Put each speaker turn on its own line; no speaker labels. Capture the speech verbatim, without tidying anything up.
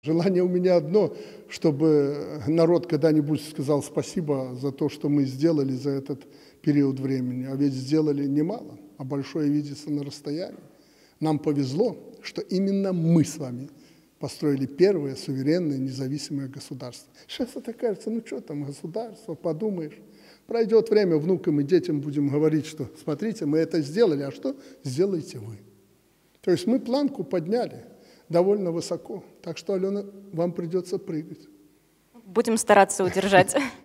Желание у меня одно, чтобы народ когда-нибудь сказал спасибо за то, что мы сделали за этот период времени. А ведь сделали немало, а большое видится на расстоянии. Нам повезло, что именно мы с вами построили первое суверенное независимое государство. Сейчас это кажется, ну что там государство, подумаешь. Пройдет время, внукам и детям будем говорить, что смотрите, мы это сделали, а что сделаете вы? То есть мы планку подняли довольно высоко. Так что, Алена, вам придется прыгать.
Будем стараться удержать.